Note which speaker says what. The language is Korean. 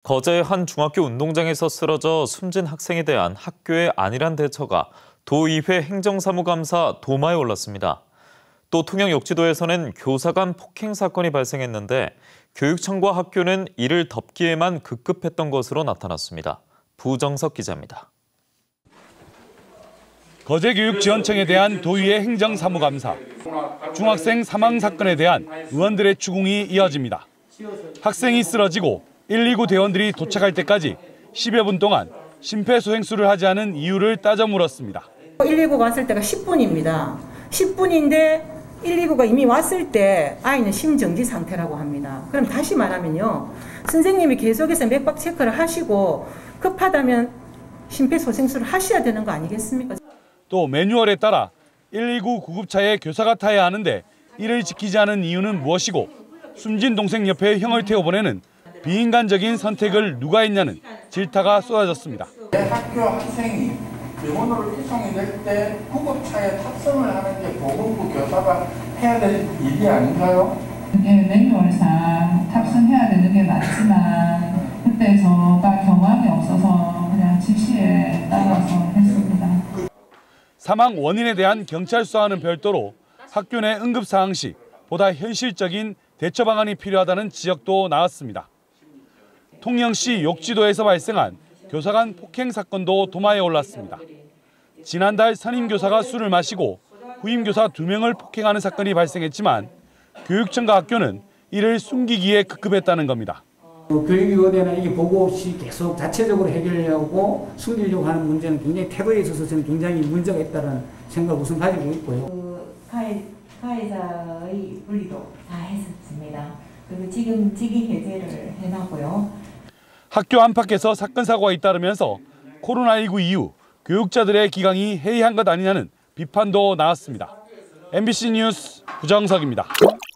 Speaker 1: 거제의 한 중학교 운동장에서 쓰러져 숨진 학생에 대한 학교의 안일한 대처가 도의회 행정사무감사 도마에 올랐습니다. 또 통영 욕지도에서는 교사 간 폭행 사건이 발생했는데 교육청과 학교는 이를 덮기에만 급급했던 것으로 나타났습니다. 부정석 기자입니다.
Speaker 2: 거제교육지원청에 대한 도의회 행정사무감사, 중학생 사망 사건에 대한 의원들의 추궁이 이어집니다. 학생이 쓰러지고 119 대원들이 도착할 때까지 10여 분 동안 심폐소생술을 하지 않은 이유를 따져 물었습니다.
Speaker 3: 119가 왔을 때가 10분입니다. 10분인데 119가 이미 왔을 때 아이는 심정지 상태라고 합니다. 그럼 다시 말하면요. 선생님이 계속해서 맥박 체크를 하시고 급하다면 심폐소생술을 하셔야 되는 거 아니겠습니까?
Speaker 2: 또 매뉴얼에 따라 119 구급차에 교사가 타야 하는데 이를 지키지 않은 이유는 무엇이고 숨진 동생 옆에 형을 태워보내는 비인간적인 선택을 누가 했냐는 질타가 쏟아졌습니다.
Speaker 4: 학교 학생이 병원으로 이송이 될 때 구급차에 탑승을 하는 게 보건부 교사가 해야 될 일이 아닌가요?
Speaker 5: 네, 매뉴얼상 탑승해야 되는 게 맞지만 그때 저가 경험이 없어서 그냥 지시에 따라서 했습니다.
Speaker 2: 사망 원인에 대한 경찰 수사와는 별도로 학교 내 응급 상황 시 보다 현실적인 대처 방안이 필요하다는 지적도 나왔습니다. 통영시 욕지도에서 발생한 교사 간 폭행 사건도 도마에 올랐습니다. 지난달 선임교사가 술을 마시고 후임교사 2명을 폭행하는 사건이 발생했지만 교육청과 학교는 이를 숨기기에 급급했다는 겁니다.
Speaker 6: 교육위원회나 이게 보고 없이 계속 자체적으로 해결하려고 숨기려고 하는 문제는 굉장히 태도에 있어서 저는 굉장히 문제가 있다는 생각을 우선 가지고 있고요.
Speaker 7: 가해자의 분리도 다 했었습니다. 그리고 지금 직위 해제를 해놨고요.
Speaker 2: 학교 안팎에서 사건 사고가 잇따르면서 코로나19 이후 교육자들의 기강이 해이한 것 아니냐는 비판도 나왔습니다. MBC 뉴스 부정석입니다.